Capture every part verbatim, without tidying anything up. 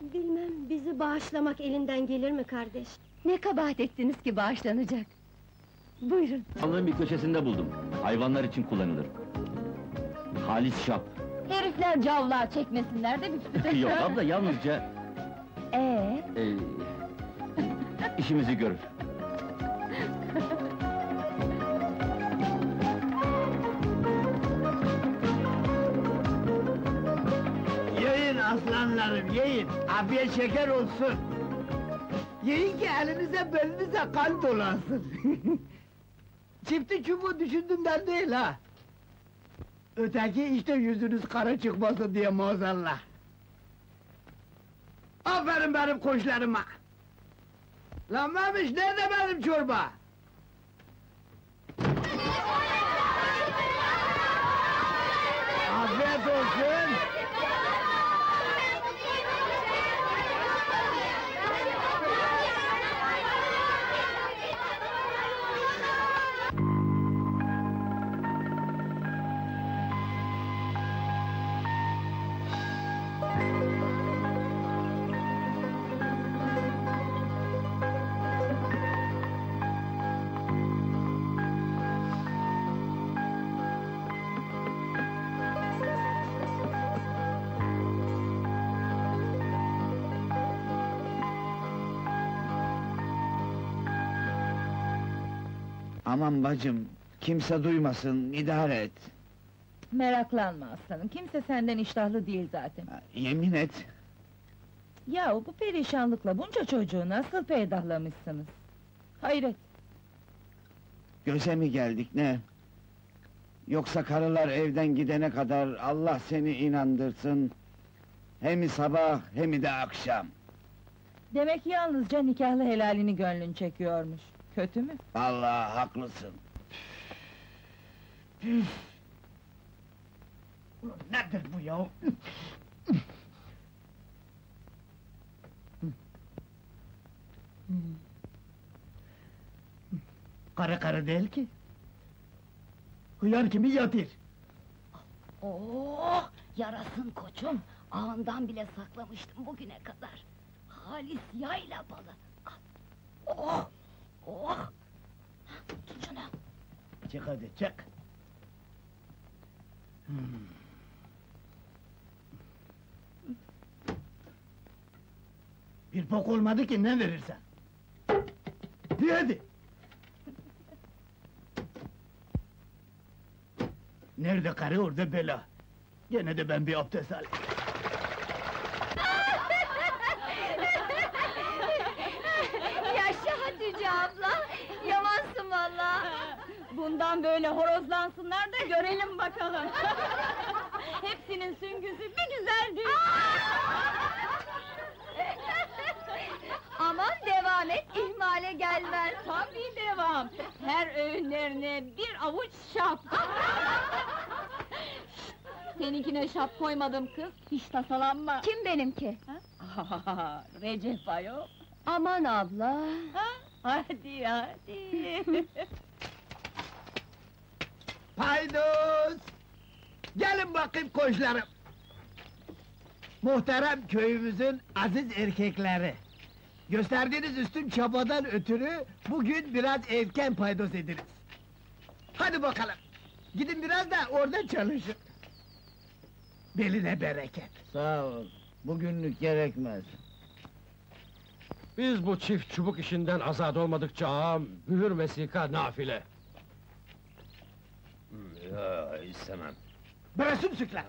Bilmem, bizi bağışlamak elinden gelir mi kardeş? Ne kabahat ettiniz ki bağışlanacak? Buyurun. Alın bir köşesinde buldum. Hayvanlar için kullanılır. Halis şap. Herifler cavlağı çekmesinler de biz... Yok abla, yalnızca... Ee? Ee, işimizi görür. Yiyin aslanlarım, yiyin! Afiyet şeker olsun! Yiyin ki elinize belinize kan dolansın! Çifti çubuğu düşündüğümden değil ha! Öteki işte yüzünüz kara çıkmasın diye maazallah! Aferin benim koçlarıma! Lan Memiş, nerede benim çorba? Afiyet olsun! Aman bacım, kimse duymasın, idare et. Meraklanma aslanım, kimse senden iştahlı değil zaten. Ha, yemin et. Yahu bu perişanlıkla bunca çocuğu nasıl peydahlamışsınız? Hayret! Göze mi geldik ne? Yoksa karılar evden gidene kadar Allah seni inandırsın... Hem sabah hem de akşam. Demek yalnızca nikahlı helalini gönlün çekiyormuş. Kötü mü? Vallahi haklısın. Ulan nedir bu ya? Karı karı değil ki. Hıyar kimi yatır. Oh, yarasın koçum! Ağından bile saklamıştım bugüne kadar. Halis yayla balı! Oh! Oh! Tut şunu! Çık hadi, çık! Hmm. Bir bok olmadı ki, ne verirsen? Hadi hadi! Nerede karı, orada bela! Gene de ben bir abdest alayım! Yaşa Hatice abla! Yamansın valla! Bundan böyle horozlansınlar da görelim bakalım! Hepsinin süngüsü bir güzeldir! Aman devam et, ihmale gelmez! Tabii devam! Her öğünlerine bir avuç şap! Seninkine şap koymadım kız, hiç tasalanma! Kim benimki? Ha? Recep ayol! Aman abla! Ha? Hadi hadi! Paydos! Gelin bakayım koçlarım! Muhterem köyümüzün aziz erkekleri! Gösterdiğiniz üstün çabadan ötürü bugün biraz erken paydos ediniz. Hadi bakalım! Gidin biraz da orada çalışın! Beline bereket! Sağ ol, bugünlük gerekmez. Biz bu çift çubuk işinden azad olmadıkça ağam, mühür vesika nafile. Ya, istemem. Bırakın sükler!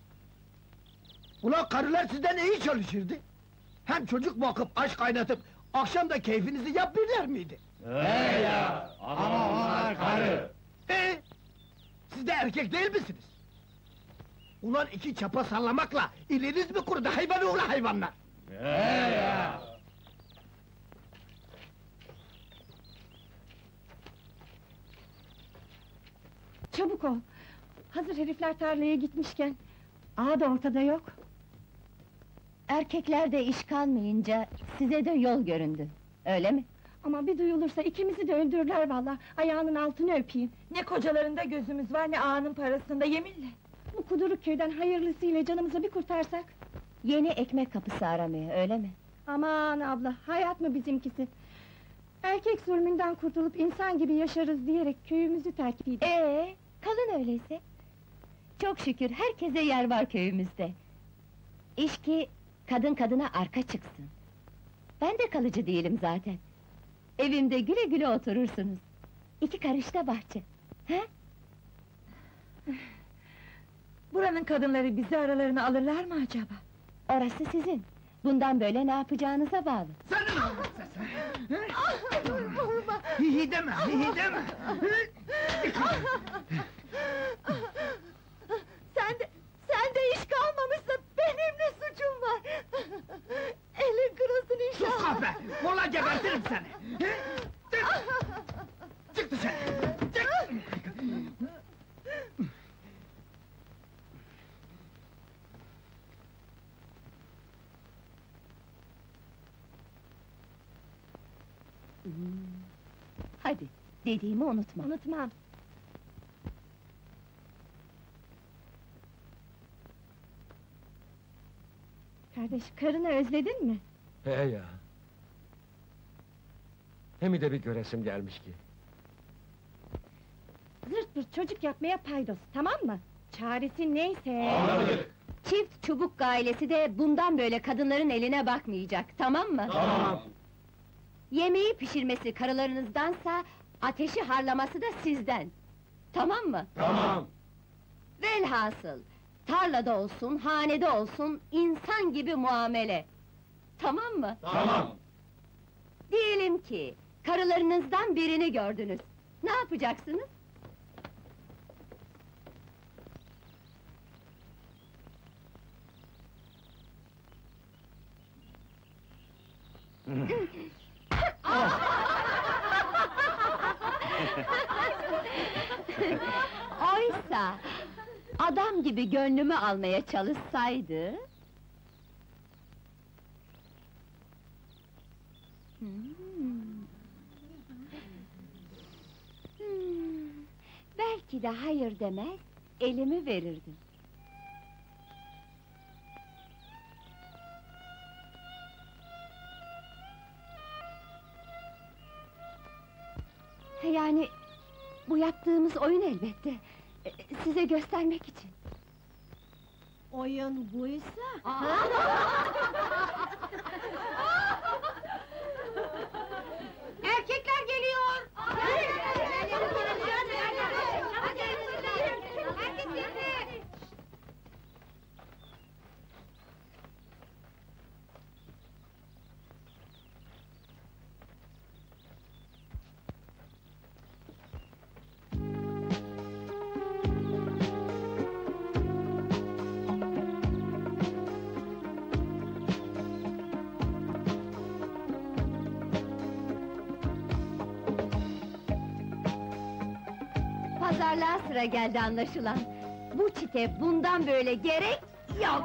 Ulan karılar sizden iyi çalışırdı! Hem çocuk bakıp, aşk kaynatıp, akşam da keyfinizi yapmıyorlar mıydı? He ya! Ama onlar karı! Ee, siz de erkek değil misiniz? Ulan iki çapa sallamakla iliniz mi kurudu hayvan oğlu hayvanlar? He ya! Çabuk ol! Hazır herifler tarlaya gitmişken... Ağa da ortada yok! Erkeklerde iş kalmayınca size de yol göründü, öyle mi? Ama bir duyulursa ikimizi de öldürürler vallahi. Ayağının altını öpeyim! Ne kocalarında gözümüz var, ne ağanın parasında, yeminle! Bu kuduruk köyden hayırlısıyla canımızı bir kurtarsak... Yeni ekmek kapısı aramaya, öyle mi? Aman abla, hayat mı bizimkisi? Erkek zulmünden kurtulup insan gibi yaşarız diyerek köyümüzü terk ettik. Ee, kalın öyleyse. Çok şükür herkese yer var köyümüzde. İş ki kadın kadına arka çıksın. Ben de kalıcı değilim zaten. Evimde güle güle oturursunuz. İki karışta bahçe. He? Buranın kadınları bizi aralarına alırlar mı acaba? Orası sizin. Bundan böyle ne yapacağınıza bağlı. Sen mi anlatsın sen? Hihi deme, hihi deme! Sen de, sen de iş kalmamışsa benim ne suçum var? Elin kırılsın Sus inşallah! kahpe! Mola gebertirim seni! Çık dışarı! Çık! Hadi, dediğimi unutma. Unutmam. Kardeş, karını özledin mi? He ya! Hem de bir göresim gelmiş ki. Zırt pırt çocuk yapmaya paydos, tamam mı? Çaresi neyse... Çift çubuk ailesi de bundan böyle kadınların eline bakmayacak, tamam mı? Tamam! Yemeği pişirmesi karılarınızdansa, ateşi harlaması da sizden. Tamam mı? Tamam! Velhasıl, tarlada olsun, hanede olsun, insan gibi muamele. Tamam mı? Tamam! Diyelim ki, karılarınızdan birini gördünüz. Ne yapacaksınız? Oysa, adam gibi gönlümü almaya çalışsaydı... Hmm. Hmm. Belki de hayır demez, elimi verirdim. Yani, bu yaptığımız oyun elbette. E, Size göstermek için. Oyun buysa... Erkekler geliyor! Pazarlığa sıra geldi anlaşılan. Bu çite bundan böyle gerek yok!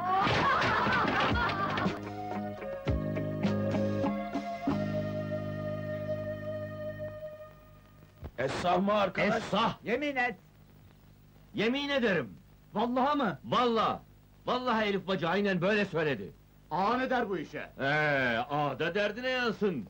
Esah mı arkadaş? Esah! Yemin et! Yemin ederim! Vallahi mı? Vallahi! Vallahi Elif bacı aynen böyle söyledi. Ağa ne der bu işe? Ee, aa da derdine yansın.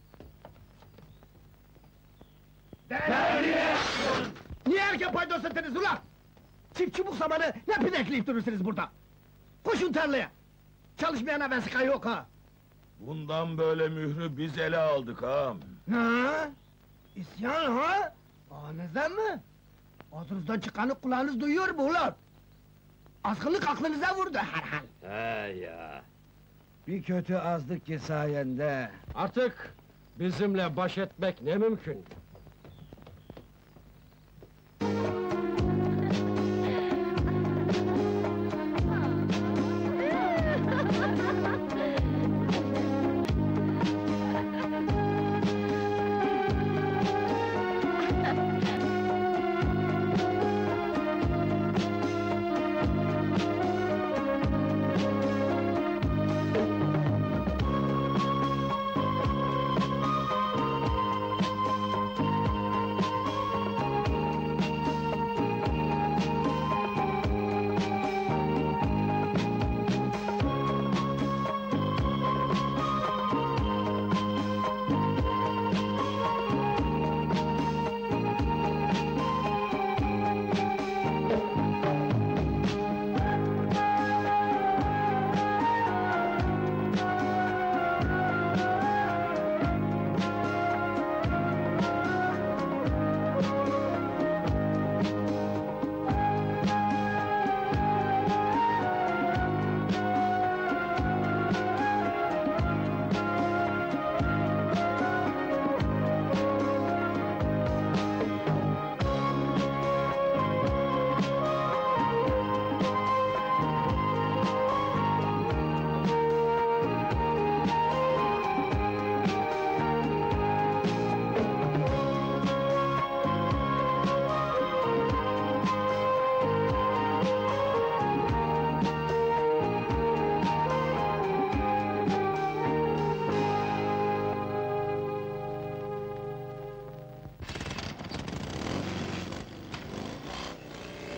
Derdine! Niye erken paydos ettiniz ulan? Çift çubuk zamanı ne pinekleyip durursunuz burada? Koşun tarlaya! Çalışmayana vesika yok ha! Bundan böyle mührü biz ele aldık ağam. Ha? İsyan ha? Ağınızdan mı? Ağzınızdan çıkanı kulağınız duyuyor mu ulan? Azgınlık aklınıza vurdu herhal! He ya! Bir kötü azdık ki sayende. Artık bizimle baş etmek ne mümkün?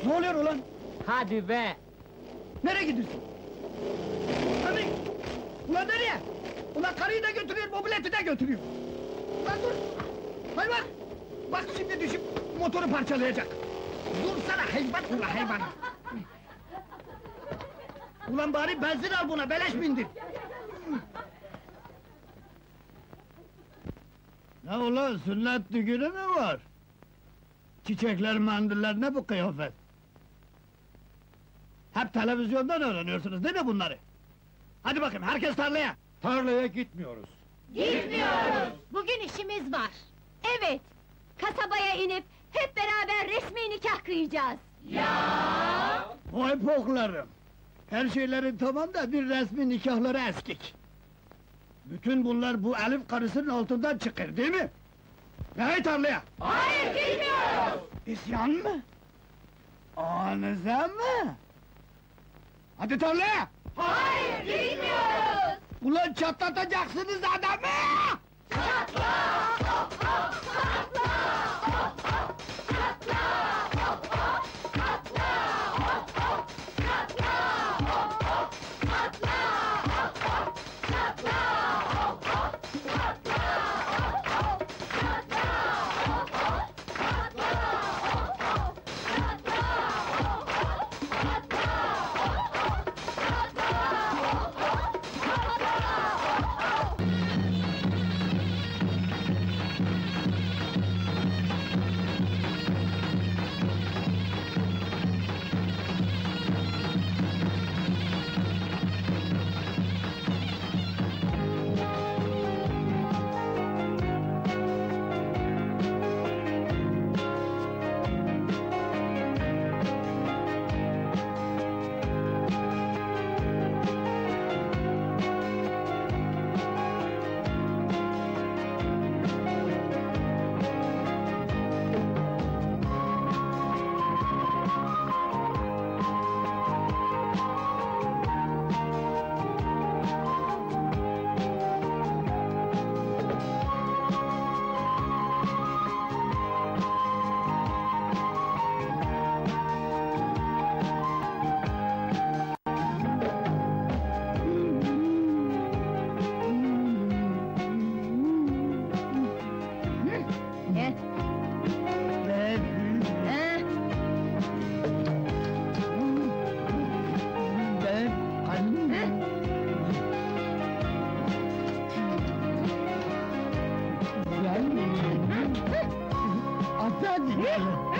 Ne oluyor ulan? Hadi be! Nereye gidiyorsun? Hadi! Ulan nereye? Ulan karıyı da götürüyor, mobileti de götürüyor! Ulan dur! Hayvan! Bak şimdi düşüp motoru parçalayacak! Dursana hayvan ulan hayvan! Ulan bari benzin al buna, beleş bindir! Ne ulan, sünnet düğünü mü var? Çiçekler, mendiller, ne bu kıyafet? Hep televizyondan öğreniyorsunuz değil mi bunları? Hadi bakayım, herkes tarlaya! Tarlaya gitmiyoruz. Gitmiyoruz! Bugün işimiz var. Evet, kasabaya inip hep beraber resmi nikah kıyacağız. Vay poklarım! Her şeylerin tamam da bir resmi nikahları eskik! Bütün bunlar bu Elif karısının altından çıkır değil mi? Hey tarlaya! Hayır, gitmiyoruz! İsyan mı? Anıza mı? Hadi tarlaya! Hayır, gitmiyoruz! Ulan çatlatacaksınız adamı! Gel. Ben... Ha? Ben... Anne... Ben... Atan...